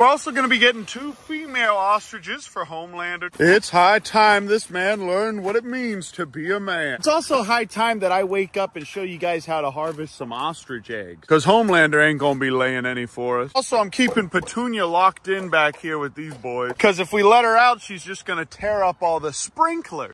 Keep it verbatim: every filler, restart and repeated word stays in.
We're also going to be getting two female ostriches for Homelander. It's high time this man learned what it means to be a man. It's also high time that I wake up and show you guys how to harvest some ostrich eggs, because Homelander ain't going to be laying any for us. Also, I'm keeping Petunia locked in back here with these boys, because if we let her out, she's just going to tear up all the sprinklers.